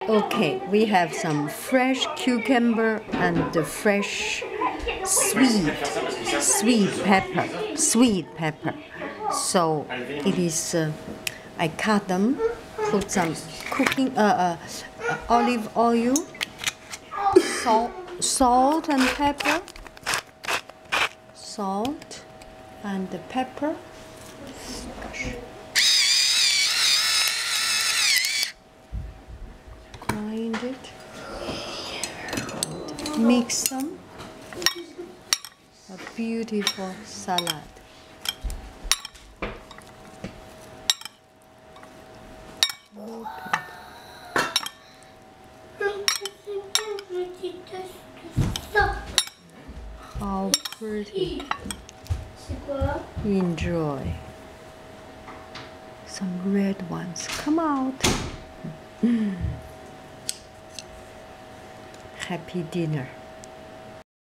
Okay, we have some fresh cucumber and the fresh sweet pepper. So it is. I cut them, put some olive oil, salt and pepper, grind it, mix them. A beautiful salad. How pretty. Enjoy. Some red ones come out. Happy dinner.